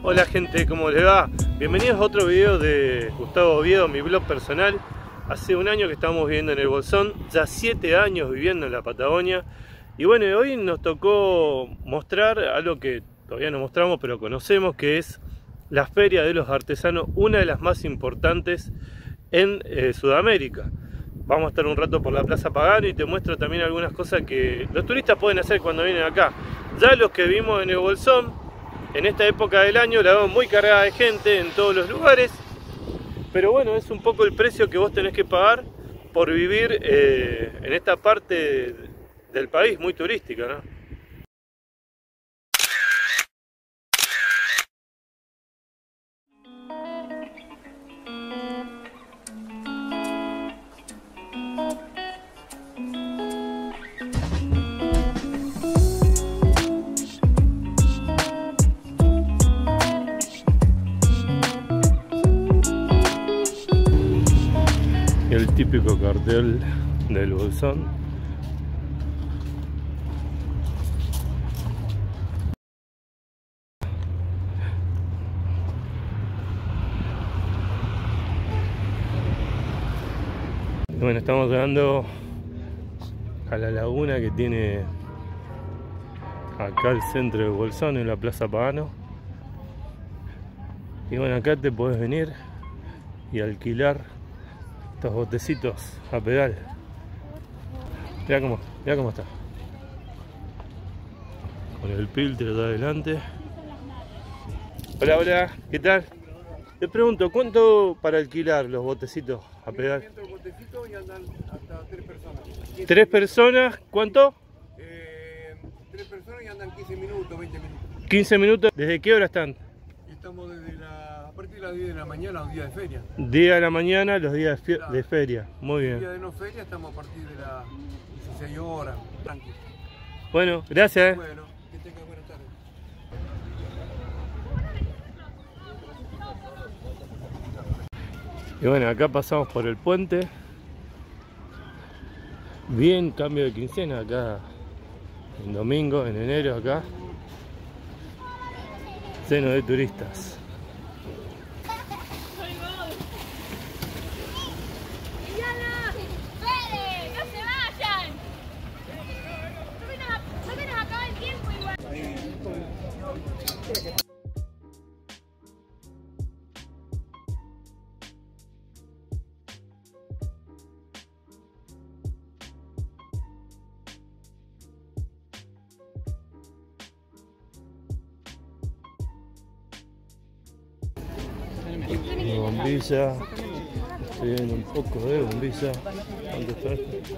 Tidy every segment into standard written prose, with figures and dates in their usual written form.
Hola gente, ¿cómo les va? Bienvenidos a otro video de Gustavo Oviedo, mi blog personal. Hace un año que estamos viviendo en el Bolsón, ya 7 años viviendo en la Patagonia. Y bueno, hoy nos tocó mostrar algo que todavía no mostramos, pero conocemos, que es la Feria de los Artesanos, una de las más importantes en Sudamérica. Vamos a estar un rato por la Plaza Pagano y te muestro también algunas cosas que los turistas pueden hacer cuando vienen acá. Ya los que vimos en el Bolsón, en esta época del año la vemos muy cargada de gente en todos los lugares, pero bueno, es un poco el precio que vos tenés que pagar por vivir en esta parte del país muy turística, ¿no? El típico cartel del Bolsón. Bueno, estamos llegando a la laguna que tiene acá el centro del Bolsón, en la Plaza Pagano. Y bueno, acá te podés venir y alquilar estos botecitos a pedal. Mirá cómo está. Con el filtro de adelante. Hola, hola, ¿qué tal? Te pregunto, ¿cuánto para alquilar los botecitos a pedal? 500 botecitos y andan hasta 3 personas. 3 personas, ¿cuánto? 3 personas y andan 15 minutos, 20 minutos. 15 minutos. ¿Desde qué hora están? Y estamos a partir de las 10 de la mañana, los días de feria. Día de la mañana, los días de feria. Muy El día bien. de no feria estamos a partir de las 16 horas, tranquilo. Bueno, gracias. Bueno, que tengan buenas tardes. Y bueno, acá pasamos por el puente. Bien cambio de quincena acá en domingo, en enero acá. Lleno de turistas. Bombilla, estoy viendo un poco de bombilla. ¿Cuánto está esto?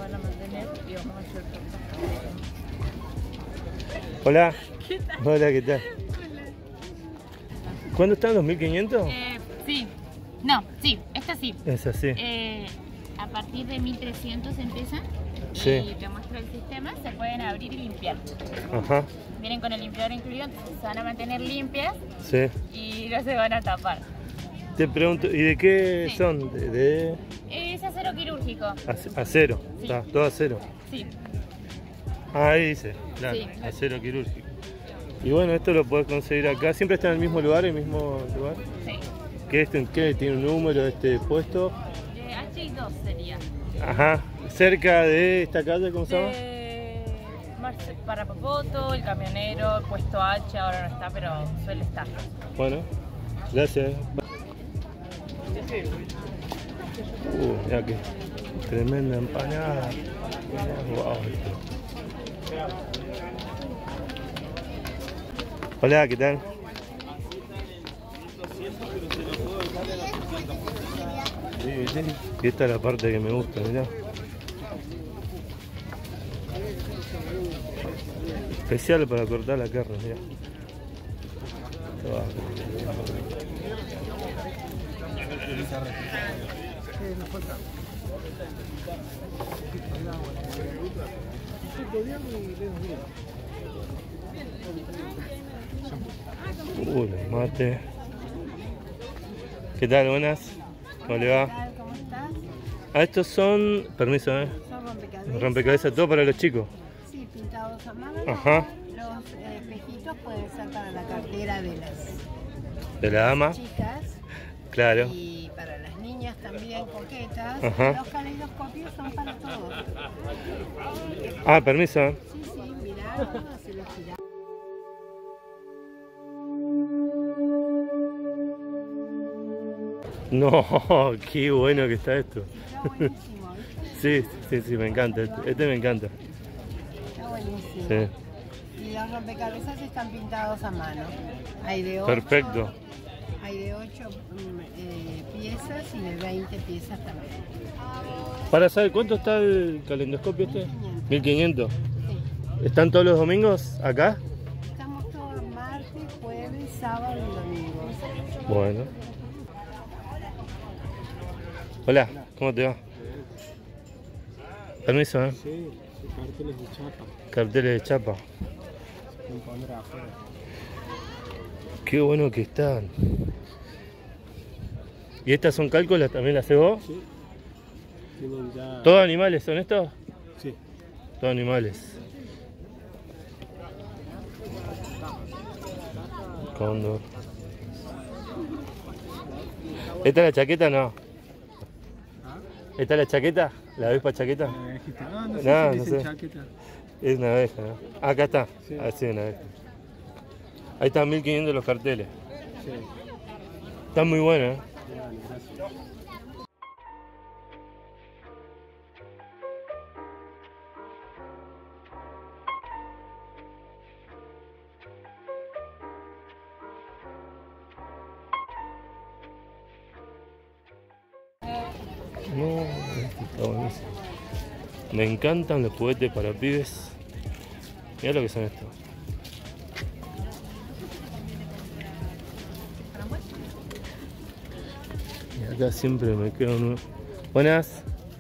Hola. ¿Qué tal? Hola, ¿qué tal? ¿Cuándo están? ¿2.500? Sí. No, sí, esta sí. Es así. A partir de 1.300 empiezan. Sí. Y te muestro el sistema, se pueden abrir y limpiar. Ajá. Vienen con el limpiador incluido, entonces se van a mantener limpias Sí. y no se van a tapar. Te pregunto, ¿y de qué Sí. son? ¿De Es acero quirúrgico. acero? Sí. Está, todo acero. Sí. Ahí dice, claro, Sí. acero quirúrgico. Y bueno, esto lo puedes conseguir acá. ¿Siempre está en el mismo lugar, Sí. ¿Qué tiene un número este puesto? H2 sería. Ajá, cerca de esta calle, ¿cómo se llama? Para Popoto, el camionero, el puesto H, ahora no está, pero suele estar. Bueno, gracias. Mirá que tremenda empanada. Wow, esto. Hola, ¿qué tal? Sí. Y esta es la parte que me gusta, mirá. Especial para cortar la carne, mirá. Mate. ¿Qué tal? Buenas. ¿Cómo le va? ¿Cómo estás? Ah, estos son... Permiso, Son rompecabezas. rompecabezas, todo para los chicos. Sí, pintados a mano. Ajá. Los espejitos pueden ser para la cartera de las De la dama. Chicas. Claro. Y para las niñas también coquetas. Ajá. Los caleidoscopios son para todos. Ah, permiso. Sí, sí, mirá, se los girá. No, qué bueno que está esto. Está buenísimo, ¿viste? Sí, me encanta. Este me encanta. Está buenísimo. Sí. Y los rompecabezas están pintados a mano. Hay de 8. Perfecto. Hay de 8 piezas y de 20 piezas también. Para saber cuánto está el calendoscopio este. 1500. Sí. ¿Están todos los domingos acá? Estamos todos martes, jueves, sábado y domingo. Bueno. Hola, ¿cómo te va? Permiso, ¿eh? Sí, carteles de chapa. Carteles de chapa. Con poner afuera. Qué bueno que están. ¿Y estas son cálculas? ¿También las haces vos? Sí. Tienen ya. ¿Todos animales son estos? Sí. Todos animales. Cóndor. ¿Esta es la chaqueta? No. ¿Esta es la chaqueta? ¿La avispa chaqueta? Ah, no sé No, si no dicen sé. chaqueta. Es una abeja, ¿no? Ah, acá está. Sí. Ah, sí, una abeja. Ahí están 1500 los carteles. Sí. Están muy buenos, ¿eh? Vale, gracias. No, este está buenísimo. Me encantan los juguetes para pibes. Mirá lo que son estos. Y acá siempre me quedo nuevo. Buenas.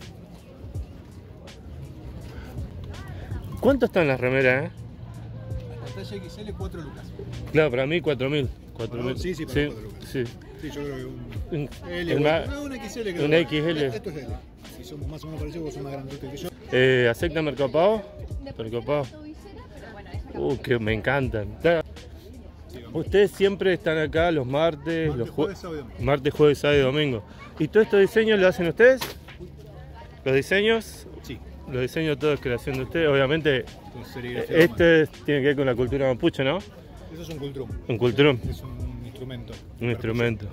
¿Cuánto están las remeras, La talla XL 4 lucas. Claro, para mí 4000. 4000. Sí, sí, para 4 lucas. Sí. Sí, yo creo que un Un- L. el ma- No, una XL creo. una XL. Esto es L. Si somos más o menos parecidos, vos sos más grandote que yo. ¿Acepta Mercado Pago? Mercado Pago. Que me encantan. Ustedes siempre están acá los martes, Martes, los jueves, sábado y domingo. martes, jueves, sábado y domingo. ¿Y todos estos diseños los hacen ustedes? ¿Los diseños? Sí. Los diseños todos es creación de ustedes. Obviamente, Con serigrafía. de mano. este tiene que ver con la cultura mapuche, ¿no? Eso es un cultrum. Un cultrón, Es un instrumento. un instrumento.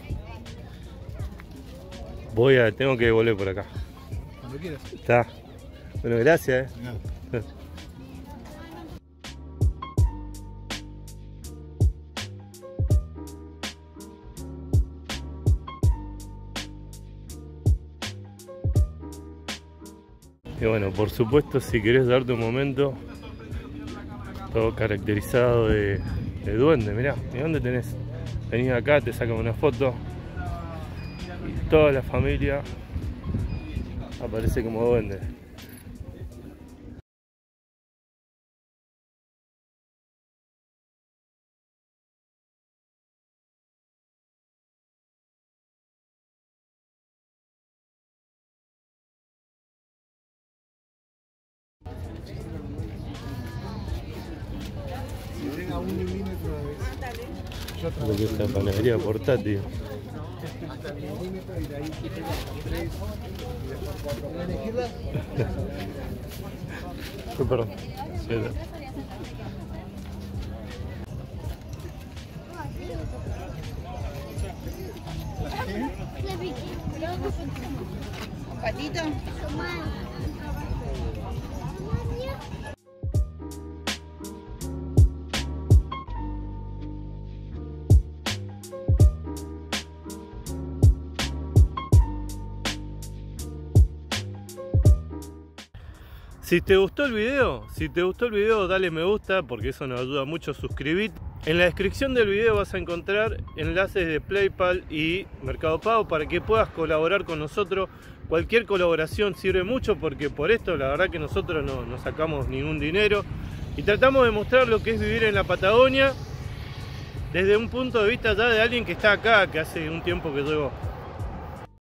Tengo que volver por acá. Cuando quieras. Está. Bueno, gracias. Nada. Y bueno, por supuesto, si querés darte un momento, todo caracterizado de duende, mirá, ¿y dónde tenés? Venís acá, te sacan una foto y toda la familia aparece como duende. A 1 milímetro de vez. Lo que es la panadería portátil. Hasta el milímetro y de ahí te pegas 3 y después 4. ¿Puedes elegirla? Perdón. Sí, Patito. Si te gustó el video, dale me gusta porque eso nos ayuda mucho. Suscribite. En la descripción del video vas a encontrar enlaces de PayPal y Mercado Pago para que puedas colaborar con nosotros. Cualquier colaboración sirve mucho porque por esto la verdad que nosotros no sacamos ningún dinero y tratamos de mostrar lo que es vivir en la Patagonia desde un punto de vista ya de alguien que está acá, que hace un tiempo que llevo